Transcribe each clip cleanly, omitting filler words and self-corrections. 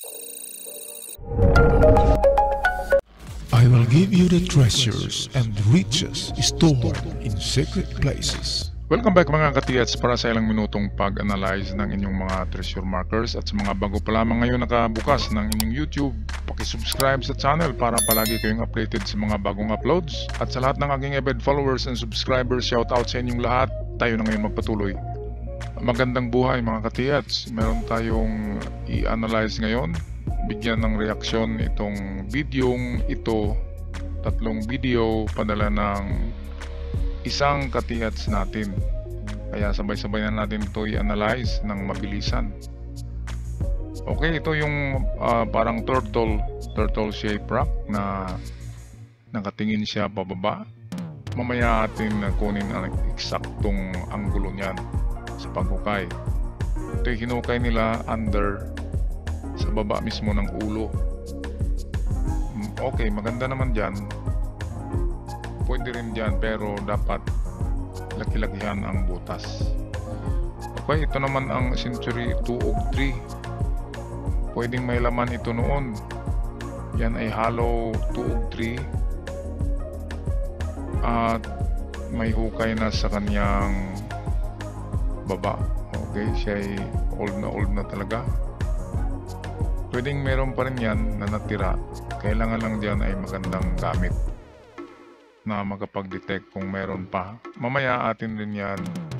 I will give you the treasures and riches stored in secret places. Welcome back mga katiyats para sa ilang minutong pag-analyze ng inyong mga treasure markers. At sa mga bago pa lamang ngayon nakabukas ng inyong YouTube, pakisubscribe sa channel para palagi kayong updated sa mga bagong uploads. At sa lahat ng aking avid followers and subscribers, shout out sa inyong lahat. Tayo na ngayon magpatuloy. Magandang buhay mga katiyats. Meron tayong i-analyze ngayon. Bigyan ng reaksyon itong videong ito. Tatlong video padala ng isang katiyats natin. Kaya sabay-sabay na natin ito i-analyze ng mabilisan. Okay, ito yung parang turtle shape rock na nakatingin siya pababa. Mamaya atin kunin ang eksaktong anggulo niyan sa paghukay. Ito yung hinukay nila under sa baba mismo ng ulo. Okay, maganda naman dyan. Pwede rin dyan pero dapat laki-lakihan ang butas. Okay, ito naman ang Century 2 ug 3. Pwedeng may laman ito noon. Yan ay hollow 2 ug 3. At may hukay na sa kanyang baba. Okay, siya ay old na talaga. Pwedeng meron pa rin yan na natira. Kailangan lang dyan ay magandang gamit na makapag-detect kung meron pa. Mamaya atin rin yan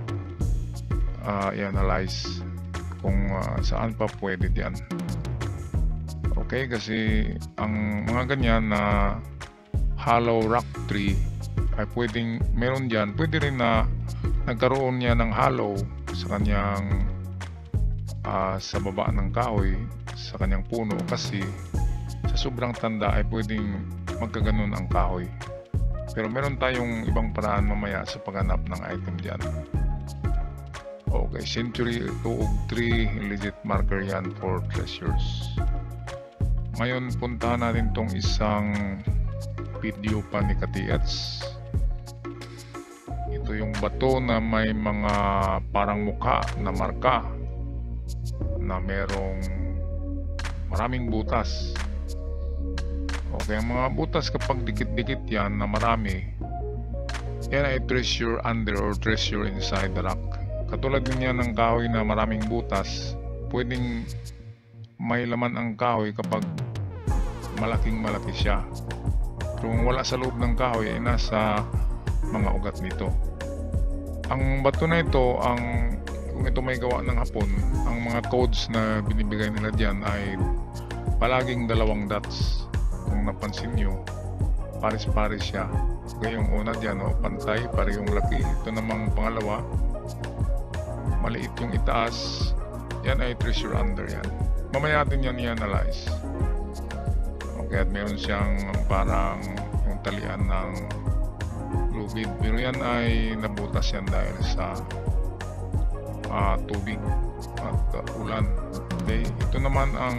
i-analyze kung saan pa pwede dyan. Okay, kasi ang mga ganyan na hollow rock tree ay pwedeng meron dyan. Pwede rin na nagkaroon niya ng hollow sa kanyang sa baba ng kahoy, sa kanyang puno, kasi sa sobrang tanda ay pwedeng magkaganon ang kahoy. Pero meron tayong ibang paraan mamaya sa paghanap ng item dyan. Okay, Century 2 ug 3 legit marker yan for treasures. Ngayon puntahan natin tong isang video pa ni Katiyats. Ito yung bato na may mga parang mukha na marka na merong maraming butas. Okay, ang mga butas kapag dikit-dikit yan na marami, yan ay treasure under or treasure inside the rock. Katulad din yan ng kahoy na maraming butas, pwedeng may laman ang kahoy kapag malaking-malaki siya. Pero kung wala sa loob ng kahoy ay nasa mga ugat nito. Ang bato na ito, kung ito may gawa ng Hapon, ang mga codes na binibigay nila dyan ay palaging 2 dots. Kung napansin nyo, pares-pares siya. Kaya yung una dyan, pantay, parehong laki. Ito namang pangalawa, maliit yung itaas. Yan ay treasure under yan. Mamaya natin yan i-analyze. Okay, at meron siyang parang yung talian ng lubid. Pero yan ay nabutas yan dahil sa tubig at ulan. Okay, ito naman ang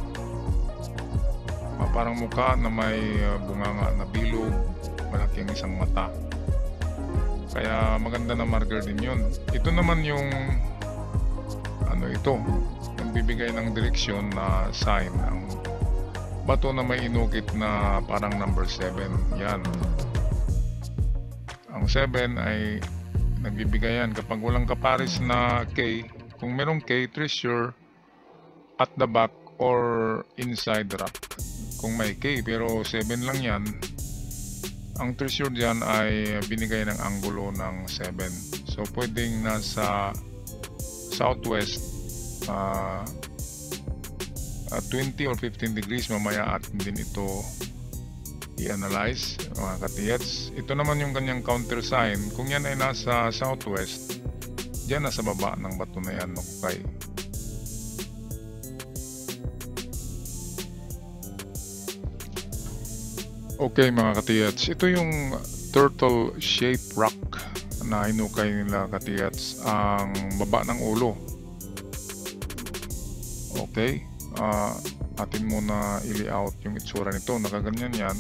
parang mukha na may bunganga na bilog, malaki ang isang mata. Kaya maganda na marker din yun. Ito naman yung ito, nagbibigay ng direksyon na sign. Ang bato na may inukit na parang number 7. Yan. Ang 7 ay nagbibigay yan kapag walang kapares na K. Kung merong K, treasure at the back or inside the rock. Kung may K pero 7 lang yan, ang treasure dyan ay binigay ng anggulo ng 7. So pwedeng nasa southwest 20 or 15 degrees. Mamaya atin din ito i-analyze mga katiyats. Ito naman yung kanyang counter sign. Kung yan ay nasa southwest, dyan nasa baba ng bato na yan, okay. Okay mga katiyats, ito yung turtle shape rock na hinukay nila katiyats, ang baba ng ulo. Okay, atin muna i-layout yung itsura nito. Nakaganyan yan.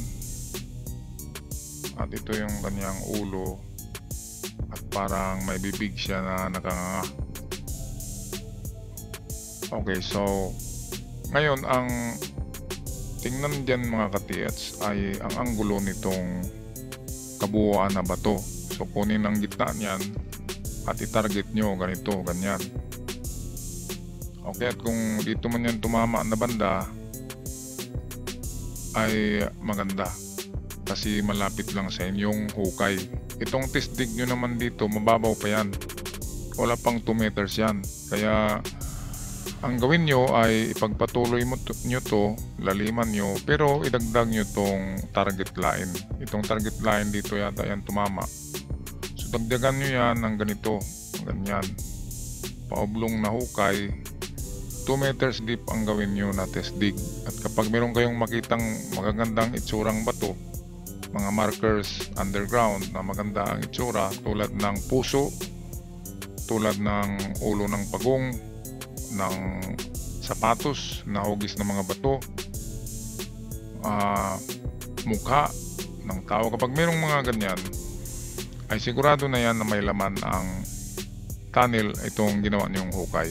At ito yung kanyang ulo. At parang may bibig siya na nakanganga. Okay, so Ngayon, ang tingnan dyan mga ka-TH ay ang anggulo nitong kabuuan na bato. So kunin ang gitna niyan at i-target nyo ganito, ganyan. Okay, at kung dito man yan tumama na banda ay maganda kasi malapit lang sa inyong hukay. Itong test dig nyo naman dito, mababaw pa yan, wala pang 2 meters yan. Kaya ang gawin nyo ay ipagpatuloy nyo to, laliman nyo, pero idagdag nyo tong target line. Itong target line dito yata yan tumama, so dagdagan nyo yan ng ganito, ganyan, paoblong na hukay. 2 meters deep ang gawin nyo na test dig. At kapag meron kayong makitang magagandang itsurang bato, mga markers underground na maganda ang itsura, tulad ng puso, tulad ng ulo ng pagong, ng sapatos na hugis ng mga bato, mukha ng tao, kapag merong mga ganyan ay sigurado na yan na may laman ang tunnel itong ginawa niyong hukay.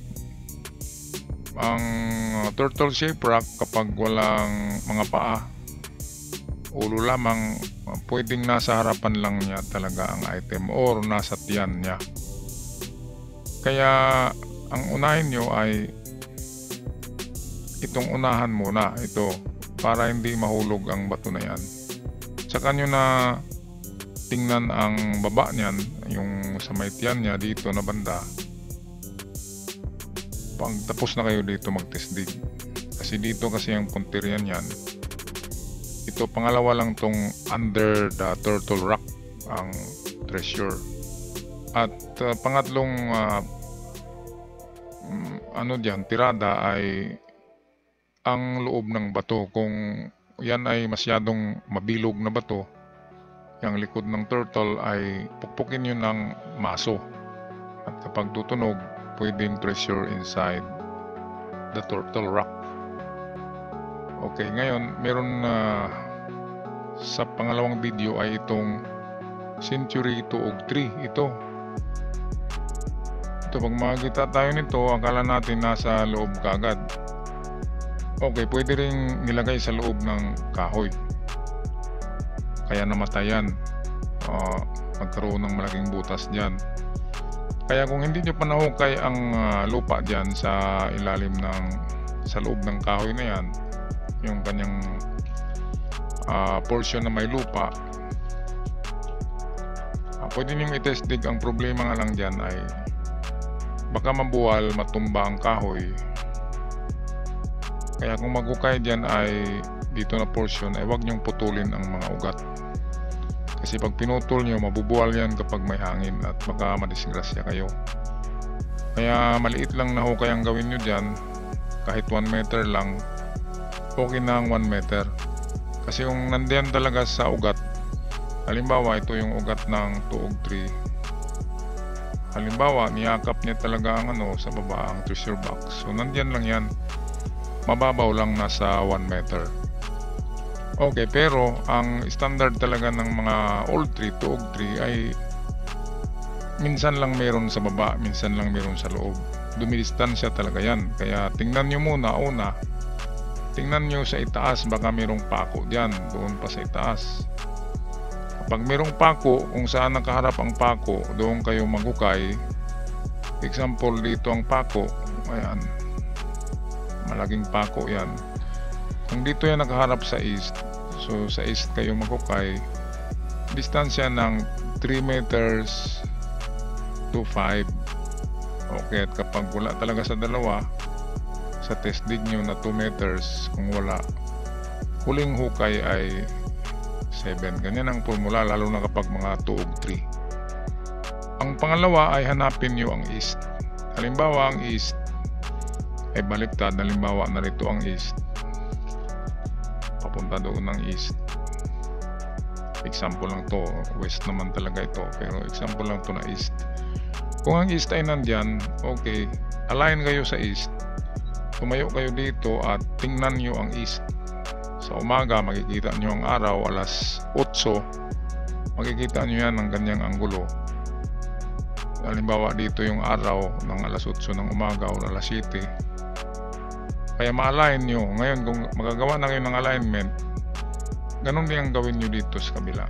Ang turtle shape rock, kapag walang mga paa, ulo lamang, pwedeng nasa harapan lang niya talaga ang item or nasa tiyan niya. Kaya ang unahin nyo ay itong unahan muna, ito, para hindi mahulog ang bato na yan. Saka nyo na tingnan ang baba niyan, yung sa may tiyan niya dito na banda. Pag tapos na kayo dito mag-test dig, kasi dito kasi ang punterian yan. Ito pangalawa lang tong under the turtle rock ang treasure. At pangatlong tirada ay ang loob ng bato. Kung yan ay masyadong mabilog na bato, yung likod ng turtle ay pukpukin nyo ng maso. At kapag tutunog, pwedeng treasure inside the turtle rock. Okay, ngayon meron sa pangalawang video ay itong Century 2 og 3. Ito pag makikita tayo nito, akala natin nasa loob kagad. Okay, pwede ring nilagay sa loob ng kahoy, kaya namatayan, magkaroon ng malaking butas dyan. Kaya kung hindi nyo pa nahukay ang lupa dyan sa ilalim sa loob ng kahoy na yan, yung kanyang portion na may lupa, pwede nyo i-test dig. Ang problema nga lang dyan ay baka mabuwal, matumba ang kahoy. Kaya kung maghukay dyan ay dito na portion ay huwag nyong putulin ang mga ugat. Kasi pag pinutol nyo, mabubuwal yan kapag may hangin at baka madisgrasya kayo. Kaya maliit lang na hukay ang gawin nyo dyan, kahit 1 meter lang, okay na ang 1 meter. Kasi kung nandiyan talaga sa ugat, halimbawa ito yung ugat ng 2 og 3, halimbawa niyakap niya talaga ang sa baba ang treasure box, so nandiyan lang yan, mababaw lang, nasa 1 meter. Okay, pero ang standard talaga ng mga old 3, 2 og 3 ay minsan lang meron sa baba, minsan lang meron sa loob. Dumidistansya talaga yan. Kaya tingnan nyo muna, tingnan nyo sa itaas, baka merong pako dyan, doon pa sa itaas. Kapag merong pako, kung saan nakaharap ang pako, doon kayo maghukay. Example, dito ang pako, ayan, malaking pako yan. Kung dito yan nakaharap sa east, so sa east kayo maghukay, distansya ng 3 meters to 5. Okay, at kapag wala talaga sa dalawa, sa test dig nyo na 2 meters, kung wala, huling hukay ay 7. Ganyan ang formula, lalo na kapag mga 2 og 3. Ang pangalawa ay hanapin nyo ang east. Halimbawa ang east ay baliktad. Halimbawa narito ang east, papunta doon ng east. Example lang to, west naman talaga ito, pero example lang to na east. Kung ang east ay nandyan, okay, align kayo sa east, tumayo kayo dito at tingnan nyo ang east. Sa umaga makikita nyo ang araw, alas 8, makikita nyo yan ng ganyang anggulo. Halimbawa dito yung araw ng alas 8 ng umaga o alas 7, Kaya ma-align nyo. Ngayon, kung magagawa na kayo ng alignment, ganun din ang gawin nyo dito sa kabila.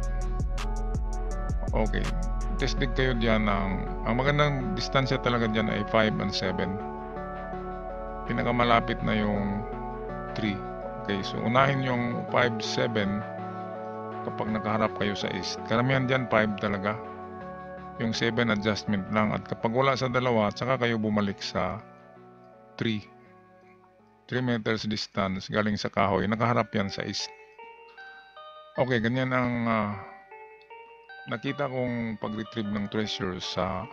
Okay. Test dig kayo dyan ang magandang distansya talaga dyan ay 5 and 7. Pinakamalapit na yung 3. Okay, so unahin yung 5, 7 kapag nakaharap kayo sa east. Karamihan dyan 5 talaga. Yung 7 adjustment lang. At kapag wala sa dalawa, tsaka kayo bumalik sa 3. 3 meters distance galing sa kahoy. Nakaharap yan sa east. Okay, ganyan ang nakita kong pag-retrieve ng treasure sa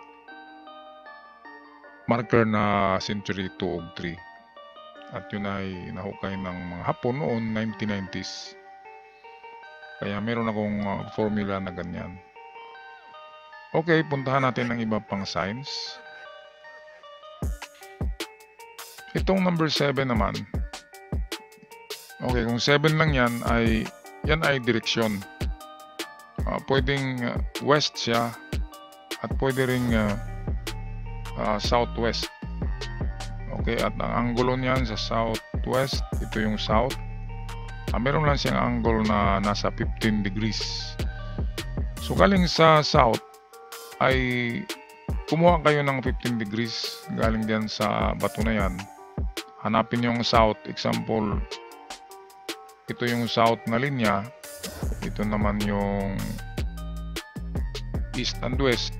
marker na century 2 ug 3. At yun ay nahukay ng mga Hapon noon, 1990s. Kaya meron akong formula na ganyan. Okay, puntahan natin ang iba pang signs. Itong number 7 naman. Okay, kung 7 lang yan ay direksyon. Pwedeng west siya at pwede ring southwest. Okay, at ang angulo niyan sa southwest, ito yung south. Meron lang siyang angle na nasa 15 degrees. So galing sa south ay kumuha kayo ng 15 degrees galing diyan sa bato na yan. Hanapin yung south. Example, ito yung south na linya. Ito naman yung east and west.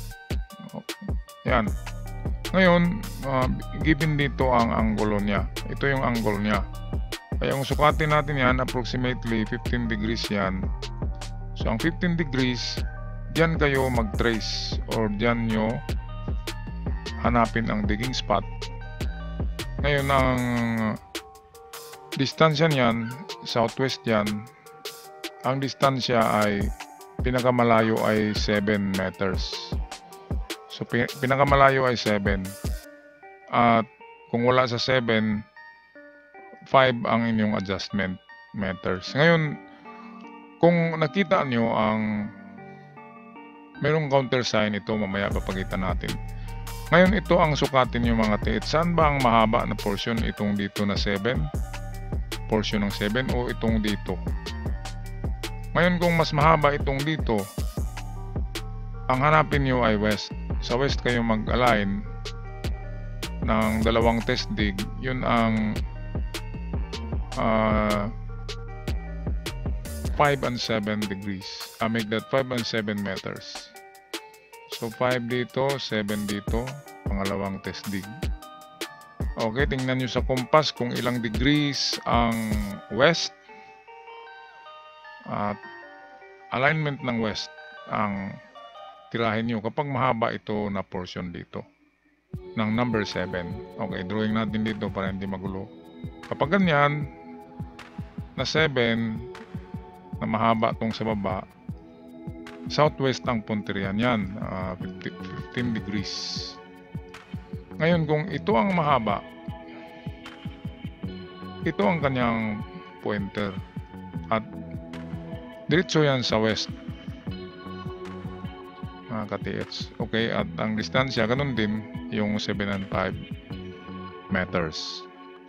Yan. Ngayon, given dito ang angulo niya. Ito yung angle niya. Kaya kung sukatin natin yan, approximately 15 degrees yan. So, ang 15 degrees, diyan kayo mag-trace or diyan nyo hanapin ang digging spot. Ngayon, ang distansya niyan, southwest yan, ang distansya ay pinakamalayo ay 7 meters. So, pinakamalayo ay 7. At kung wala sa 7, 5 ang inyong adjustment meters. Ngayon, kung nakita nyo ang merong countersign ito, mamaya papakita natin. Ngayon, ito ang sukatin nyo mga tiit. Saan ba ang mahaba na portion? Itong dito na 7? Portion ng 7 o itong dito? Ngayon, kung mas mahaba itong dito, ang hanapin nyo ay west. Sa west kayo mag-align ng dalawang test dig. Yun ang 5 and 7 degrees. Make that 5 and 7 meters. So 5 dito, 7 dito. Pangalawang test dig. Okay, tingnan nyo sa compass kung ilang degrees ang west. At alignment ng west ang tirahin nyo kapag mahaba ito na portion dito ng number 7. Okay, drawing natin dito para hindi magulo. Kapag ganyan na 7 na mahaba tong sa baba, southwest ang punterian yan, 15 degrees. Ngayon, kung ito ang mahaba, ito ang kanyang pointer at diretso yan sa west, mga ka-TH. Okay, at ang distansya, ganun din yung 7 and 5 meters.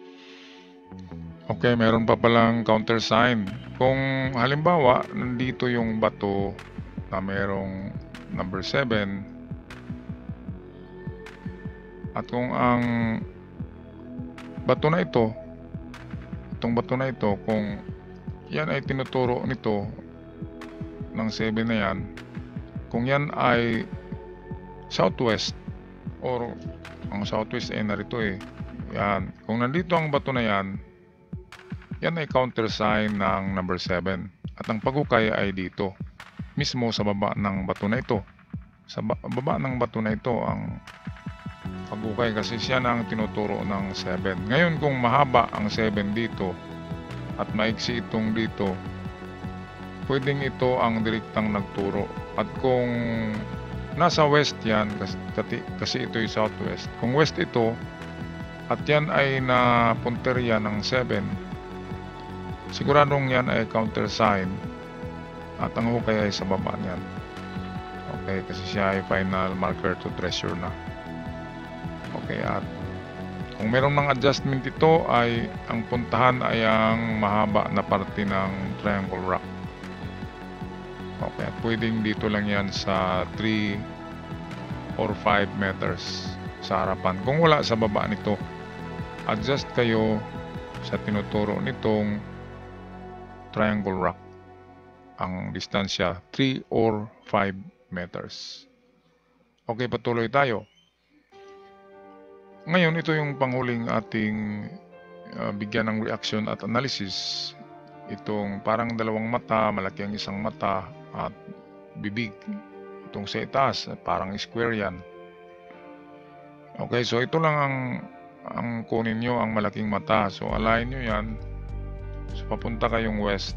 Okay, meron pa palang countersign. Kung halimbawa, nandito yung bato na merong number 7 at kung ang bato na ito, itong bato na ito, kung yan ay tinuturo nito ng 7 na yan, kung yan ay southwest or ang southwest ay narito yan, kung nandito ang bato na yan ay countersign ng number 7 at ang paghukay ay dito mismo sa baba ng bato na ito. Sa baba ng bato na ito ang paghukay kasi siya na ang tinuturo ng 7. Ngayon, kung mahaba ang 7 dito at maiksi itong dito, pwedeng ito ang direktang nagturo. At kung nasa west yan, kasi ito ay southwest, kung west ito at yan ay napunteriya ng 7, siguradong yan ay countersign at ang hukay ay sa baba niyan. Okay, kasi siya ay final marker to treasure na. Okay, at Kung meron ng adjustment ito ay ang puntahan ay ang mahaba na parte ng triangle rock. Okay, at pwedeng dito lang yan sa 3 or 5 meters sa harapan. Kung wala sa baba nito, adjust kayo sa tinuturo nitong triangle rock. Ang distansya 3 or 5 meters. Okay, patuloy tayo. Ngayon, ito yung panghuling ating bigyan ng reaction at analysis. Itong parang dalawang mata, malaki ang isang mata at bibig. Itong sa itaas, parang square yan. Okay, so ito lang ang kunin nyo, ang malaking mata. So align nyo yan. So papunta kayong west.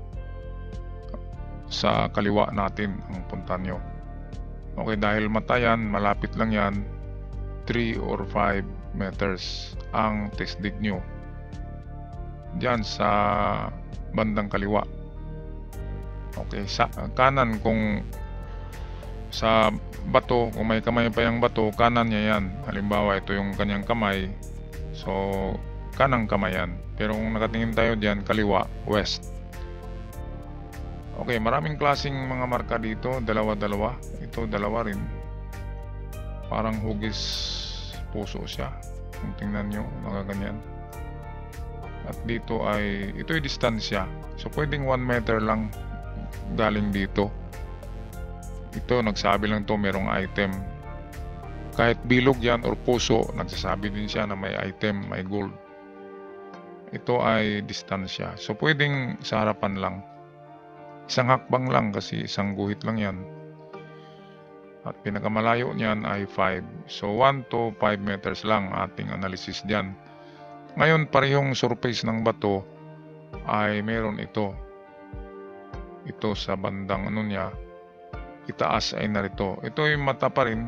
Sa kaliwa natin ang punta nyo. Okay, dahil mata yan, malapit lang yan, 3 or 5 meters ang testig nyo. Diyan sa bandang kaliwa. Okay, sa kanan kung sa bato, kung may kamay pa yung bato, kanan niya yan. Halimbawa, ito yung kanyang kamay. So, kanang kamay yan. Pero kung nakatingin tayo diyan, kaliwa, west. Okay, maraming klaseng mga marka dito. Dalawa-dalawa. Ito, dalawa rin. Parang hugis puso siya. Kung tingnan nyo, nakaganyan. At dito ay, ito yung distansya. So, pwedeng 1 meter lang galing dito. Ito, nagsabi lang to merong item. Kahit bilog yan or puso, nagsasabi din siya na may item, may gold. Ito ay distansya. So, pwedeng sa harapan lang. Isang hakbang lang kasi isang guhit lang yan. At pinakamalayo niyan ay 5. So 1 to 5 meters lang ating analysis dyan. Ngayon, parehong surface ng bato ay meron ito. Ito sa bandang ano niya, itaas ay narito. Ito yung mata pa rin.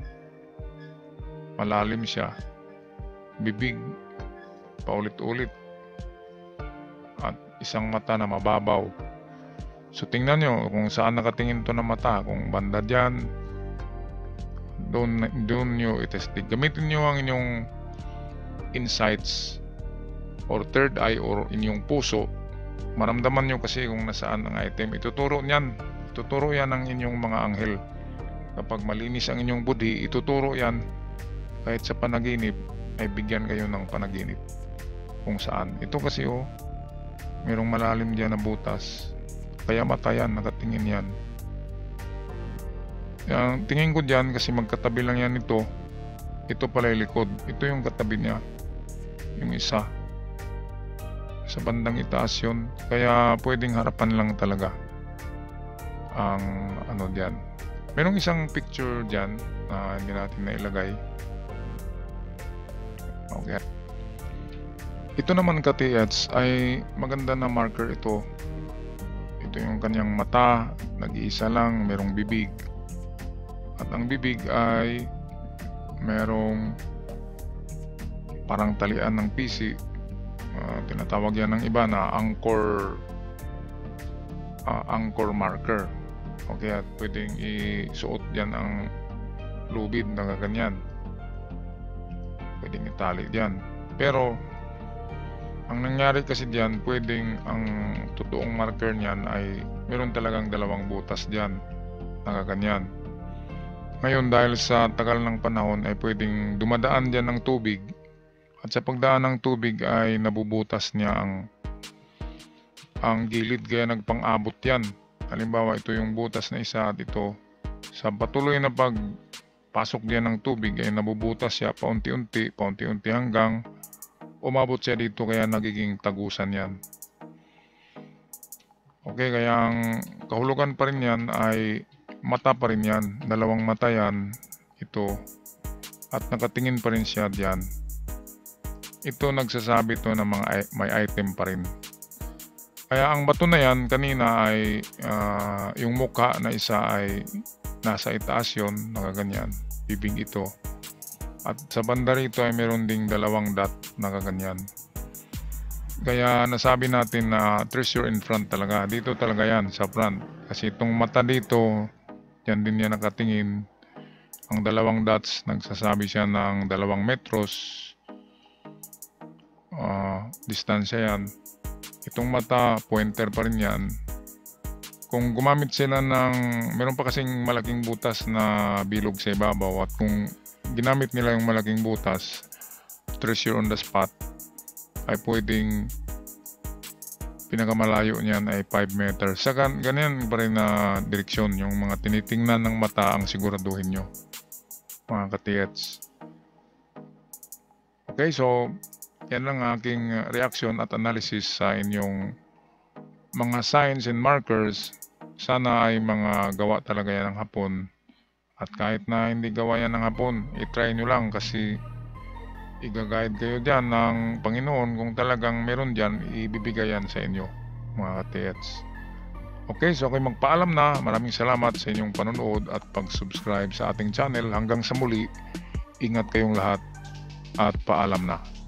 Malalim siya. Bibig. Paulit-ulit. At isang mata na mababaw. So tingnan nyo kung saan nakatingin to na mata. Kung banda dyan, doon nyo itestig. Gamitin nyo ang inyong insights or third eye or inyong puso. Maramdaman nyo kasi kung nasaan ang item. Ituturo yan ang inyong mga anghel. Kapag malinis ang inyong budi, ituturo yan. Kahit sa panaginip ay bigyan kayo ng panaginip kung saan. Ito kasi merong malalim dyan na butas. Kaya mata yan, nakatingin yan. Yung tingin ko dyan kasi magkatabi lang yan ito. Ito pala yung likod. Ito yung katabi niya. Yung isa. Sa bandang itaas yun. Kaya pwedeng harapan lang talaga ang ano dyan. Merong isang picture dyan na hindi natin nailagay. Okay. Ito naman ka-TH ay maganda na marker ito. Ito yung kanyang mata, nag-iisa lang, merong bibig. At ang bibig ay merong parang talian ng pisi. Tinatawag yan ng iba na anchor marker. Okay, at pwedeng isuot dyan ang lubid na ganyan. Pwedeng itali dyan. Pero ang nangyari kasi diyan, pwedeng ang totoong marker niyan ay meron talagang dalawang butas diyan, nakaganyan. Ngayon, dahil sa tagal ng panahon ay pwedeng dumadaan diyan ng tubig, at sa pagdaan ng tubig ay nabubutas niya ang gilid, kaya nagpang-abot yan. Halimbawa, ito yung butas na isa at ito. Sa patuloy na pagpasok diyan ng tubig ay nabubutas siya paunti-unti hanggang umabot siya dito, kaya nagiging tagusan yan. Okay, kaya ang kahulugan pa rin yan ay mata pa rin yan. Dalawang mata yan. Ito. At nakatingin pa rin siya dyan. Ito nagsasabi to na may item pa rin. Kaya ang bato na yan kanina ay yung mukha na isa ay nasa itaas yun. Nakaganyan. Bibig ito. At sa banda rito ay meron ding dalawang dot na kaganyan. Kaya nasabi natin na treasure in front talaga. Dito talaga yan sa front. Kasi itong mata dito, yan din yan nakatingin. Ang dalawang dots, nagsasabi siya ng 2 metros. distansya yan. Itong mata, pointer pa rin yan. Kung gumamit sila ng, meron pa kasing malaking butas na bilog sa ibabaw, at kung ginamit nila yung malaking butas, treasure on the spot, ay pwedeng pinakamalayo niyan ay 5 meters. Sa ganyan pa rin na direksyon, yung mga tinitingnan ng mata ang siguraduhin nyo, mga katiyats. Okay, so yan lang aking reaction at analysis sa inyong mga signs and markers. Sana ay mga gawa talaga yan ng Hapon. At kahit na hindi gawa yan ng Hapon, itry nyo lang kasi i-guide kayo dyan ng Panginoon. Kung talagang meron dyan, ibibigay yan sa inyo, mga katiyats. Okay, so ako'y magpaalam na. Maraming salamat sa inyong panonood at pag-subscribe sa ating channel. Hanggang sa muli, ingat kayong lahat at paalam na.